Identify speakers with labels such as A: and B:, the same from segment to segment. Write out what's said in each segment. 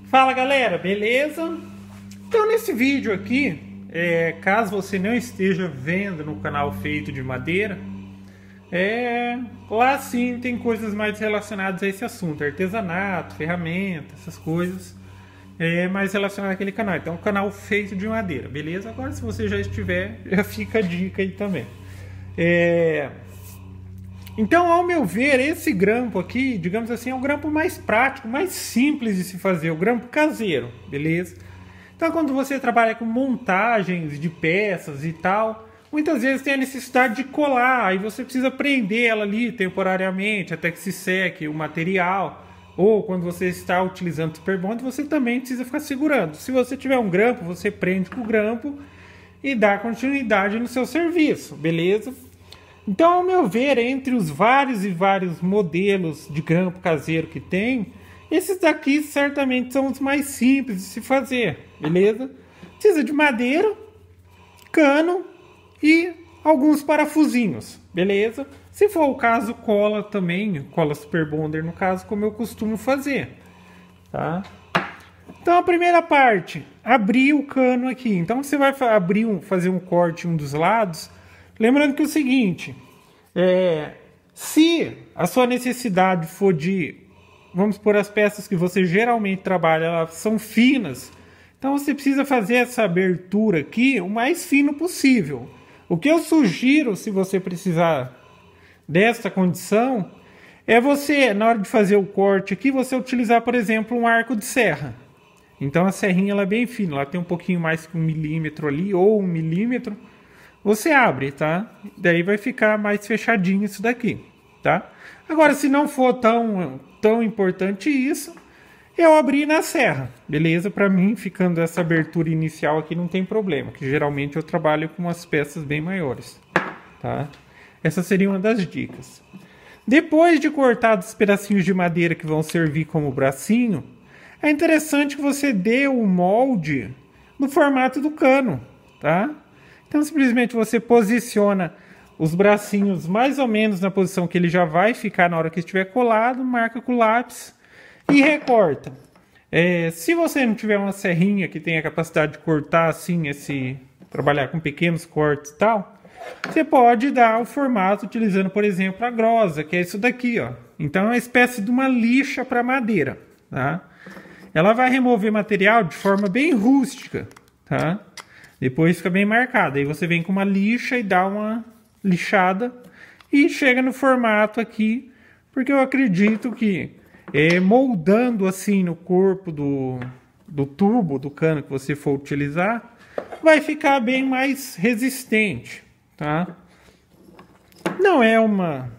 A: Fala galera, beleza? Então nesse vídeo aqui, caso você não esteja vendo no canal Feito de Madeira, lá sim tem coisas mais relacionadas a esse assunto, artesanato, ferramentas, essas coisas mais relacionadas àquele canal. Então o canal Feito de Madeira, beleza? Agora se você já estiver, já fica a dica aí também. Então, ao meu ver, esse grampo aqui, digamos assim, é o grampo mais prático, mais simples de se fazer, o grampo caseiro, beleza? Então, quando você trabalha com montagens de peças e tal, muitas vezes tem a necessidade de colar, aí você precisa prender ela ali temporariamente, até que se seque o material, ou quando você está utilizando Super Bond, você também precisa ficar segurando. Se você tiver um grampo, você prende com o grampo e dá continuidade no seu serviço, beleza? Então, ao meu ver, entre os vários e vários modelos de grampo caseiro que tem, esses daqui certamente são os mais simples de se fazer, beleza? Precisa de madeira, cano e alguns parafusinhos, beleza? Se for o caso, cola também, cola Super Bonder no caso, como eu costumo fazer, tá? Então, a primeira parte, abrir o cano aqui. Então, você vai fazer um corte em um dos lados. Lembrando que é o seguinte, se a sua necessidade for de, vamos supor, as peças que você geralmente trabalha, elas são finas, então você precisa fazer essa abertura aqui o mais fino possível. O que eu sugiro, se você precisar dessa condição, é você, na hora de fazer o corte aqui, você utilizar, por exemplo, um arco de serra. Então a serrinha ela é bem fina, ela tem um pouquinho mais que 1 milímetro ali, ou 1 milímetro. Você abre, tá? Daí vai ficar mais fechadinho isso daqui, tá? Agora, se não for tão importante isso, eu abri na serra, beleza? Para mim, ficando essa abertura inicial aqui, não tem problema, que geralmente eu trabalho com umas peças bem maiores, tá? Essa seria uma das dicas. Depois de cortar os pedacinhos de madeira que vão servir como bracinho, é interessante que você dê o molde no formato do cano, tá? Então, simplesmente você posiciona os bracinhos mais ou menos na posição que ele já vai ficar na hora que estiver colado, marca com o lápis e recorta. Se você não tiver uma serrinha que tenha a capacidade de cortar assim, trabalhar com pequenos cortes e tal, você pode dar o formato utilizando, por exemplo, a grosa, que é isso daqui, ó. Então, é uma espécie de uma lixa para madeira, tá? Ela vai remover material de forma bem rústica, tá? Depois fica bem marcado. Aí você vem com uma lixa e dá uma lixada e chega no formato aqui, porque eu acredito que moldando assim no corpo do tubo, do cano que você for utilizar, vai ficar bem mais resistente, tá? Não é uma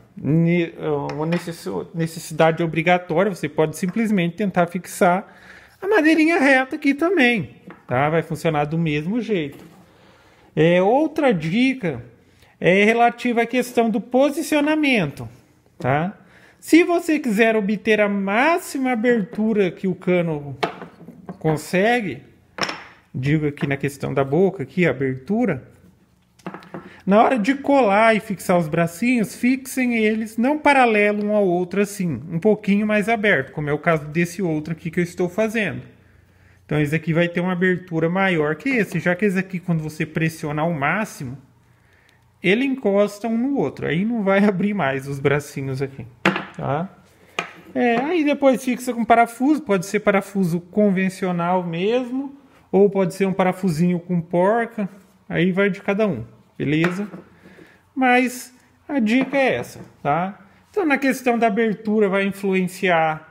A: necessidade obrigatória, você pode simplesmente tentar fixar a madeirinha reta aqui também, tá? Vai funcionar do mesmo jeito. Outra dica é relativa à questão do posicionamento, tá? Se você quiser obter a máxima abertura que o cano consegue, digo aqui na questão da boca, aqui a abertura, na hora de colar e fixar os bracinhos, fixem eles não paralelo um ao outro assim, um pouquinho mais aberto, como é o caso desse outro aqui que eu estou fazendo. Então esse aqui vai ter uma abertura maior que esse, já que esse aqui quando você pressiona ao máximo, ele encosta um no outro, aí não vai abrir mais os bracinhos aqui, tá? Aí depois fixa com parafuso, pode ser parafuso convencional mesmo, ou pode ser um parafusinho com porca, aí vai de cada um, beleza? Mas a dica é essa, tá? Então na questão da abertura vai influenciar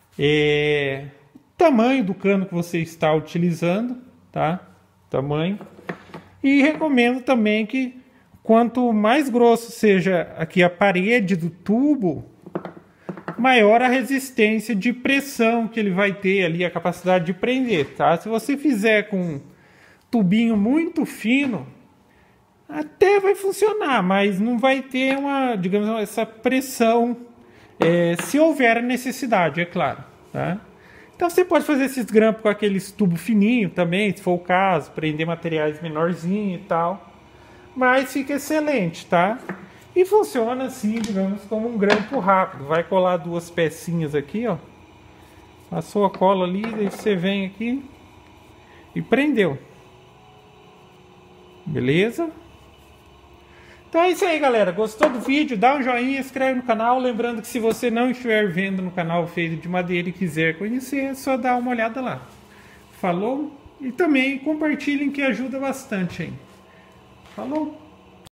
A: tamanho do cano que você está utilizando, tá? Tamanho. E recomendo também que quanto mais grosso seja aqui a parede do tubo, maior a resistência de pressão que ele vai ter ali, a capacidade de prender, tá? Se você fizer com um tubinho muito fino, até vai funcionar, mas não vai ter digamos, essa pressão, se houver a necessidade, é claro, tá? Então você pode fazer esses grampos com aqueles tubos fininhos também, se for o caso, prender materiais menorzinhos e tal. Mas fica excelente, tá? E funciona assim, digamos, como um grampo rápido. Vai colar duas pecinhas aqui, ó. Passou a cola ali, daí você vem aqui e prendeu. Beleza? Então é isso aí, galera. Gostou do vídeo? Dá um joinha, se inscreve no canal. Lembrando que se você não estiver vendo no canal Feito de Madeira e quiser conhecer, é só dar uma olhada lá. Falou? E também compartilhem que ajuda bastante aí. Falou?